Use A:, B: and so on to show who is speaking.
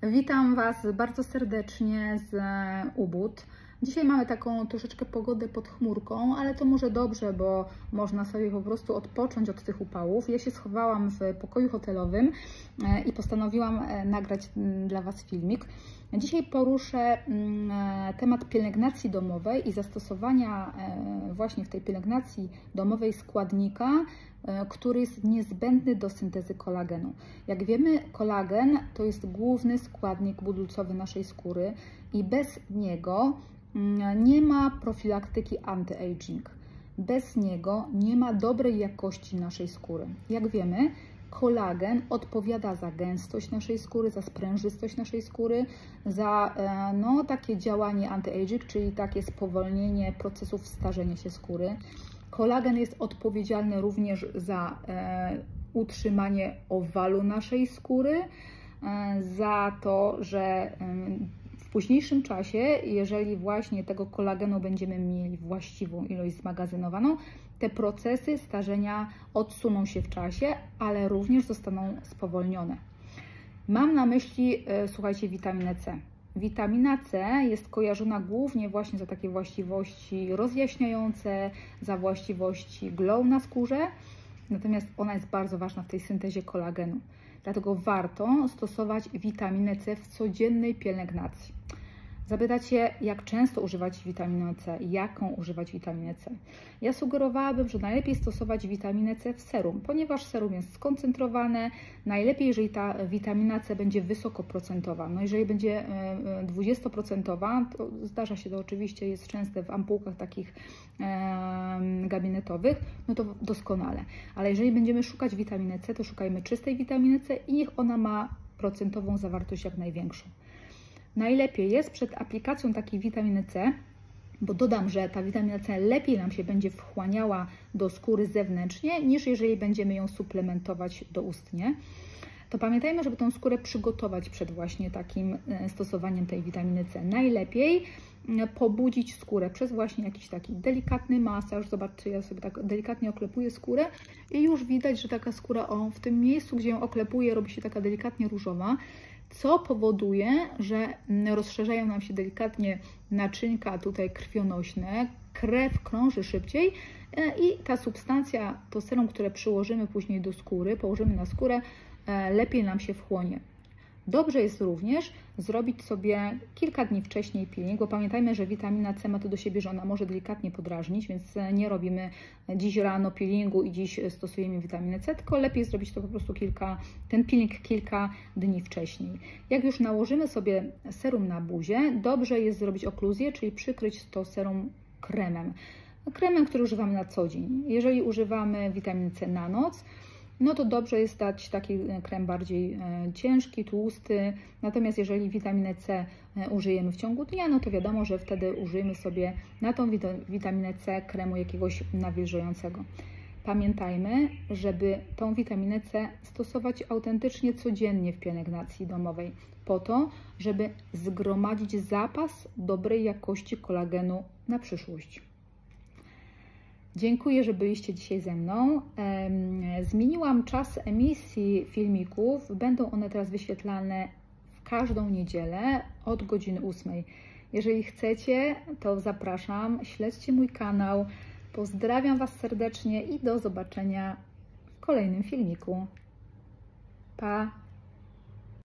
A: Witam Was bardzo serdecznie z Ubud. Dzisiaj mamy taką troszeczkę pogodę pod chmurką, ale to może dobrze, bo można sobie po prostu odpocząć od tych upałów. Ja się schowałam w pokoju hotelowym i postanowiłam nagrać dla Was filmik. Dzisiaj poruszę temat pielęgnacji domowej i zastosowania właśnie w tej pielęgnacji domowej składnika, który jest niezbędny do syntezy kolagenu. Jak wiemy, kolagen to jest główny składnik budulcowy naszej skóry i bez niego nie ma profilaktyki anti-aging. Bez niego nie ma dobrej jakości naszej skóry. Jak wiemy, kolagen odpowiada za gęstość naszej skóry, za sprężystość naszej skóry, za takie działanie anti-aging, czyli takie spowolnienie procesów starzenia się skóry. Kolagen jest odpowiedzialny również za utrzymanie owalu naszej skóry, za to, że w późniejszym czasie, jeżeli właśnie tego kolagenu będziemy mieli właściwą ilość zmagazynowaną, te procesy starzenia odsuną się w czasie, ale również zostaną spowolnione. Mam na myśli, słuchajcie, witaminę C. Witamina C jest kojarzona głównie właśnie za takie właściwości rozjaśniające, za właściwości glow na skórze, natomiast ona jest bardzo ważna w tej syntezie kolagenu. Dlatego warto stosować witaminę C w codziennej pielęgnacji. Zapytacie, jak często używać witaminy C, jaką używać witaminę C. Ja sugerowałabym, że najlepiej stosować witaminę C w serum, ponieważ serum jest skoncentrowane. Najlepiej, jeżeli ta witamina C będzie wysokoprocentowa. No jeżeli będzie 20%, to zdarza się to oczywiście, jest częste w ampułkach takich gabinetowych, no to doskonale. Ale jeżeli będziemy szukać witaminy C, to szukajmy czystej witaminy C i niech ona ma procentową zawartość jak największą. Najlepiej jest przed aplikacją takiej witaminy C, bo dodam, że ta witamina C lepiej nam się będzie wchłaniała do skóry zewnętrznie, niż jeżeli będziemy ją suplementować doustnie. To pamiętajmy, żeby tą skórę przygotować przed właśnie takim stosowaniem tej witaminy C. Najlepiej pobudzić skórę przez właśnie jakiś taki delikatny masaż. Zobaczcie, ja sobie tak delikatnie oklepuję skórę i już widać, że taka skóra w tym miejscu, gdzie ją oklepuję, robi się taka delikatnie różowa, co powoduje, że rozszerzają nam się delikatnie naczynka tutaj krwionośne, krew krąży szybciej i ta substancja, to serum, które przyłożymy później do skóry, położymy na skórę, lepiej nam się wchłonie. Dobrze jest również zrobić sobie kilka dni wcześniej peeling, bo pamiętajmy, że witamina C ma to do siebie, że ona może delikatnie podrażnić, więc nie robimy dziś rano peelingu i dziś stosujemy witaminę C, tylko lepiej zrobić to po prostu ten peeling kilka dni wcześniej. Jak już nałożymy sobie serum na buzię, dobrze jest zrobić okluzję, czyli przykryć to serum kremem. Kremem, który używamy na co dzień. Jeżeli używamy witaminy C na noc, no to dobrze jest dać taki krem bardziej ciężki, tłusty. Natomiast jeżeli witaminę C użyjemy w ciągu dnia, no to wiadomo, że wtedy użyjemy sobie na tą witaminę C kremu jakiegoś nawilżającego. Pamiętajmy, żeby tą witaminę C stosować autentycznie codziennie w pielęgnacji domowej, po to, żeby zgromadzić zapas dobrej jakości kolagenu na przyszłość. Dziękuję, że byliście dzisiaj ze mną. Zmieniłam czas emisji filmików. Będą one teraz wyświetlane w każdą niedzielę od godziny 8. Jeżeli chcecie, to zapraszam, śledźcie mój kanał. Pozdrawiam Was serdecznie i do zobaczenia w kolejnym filmiku. Pa!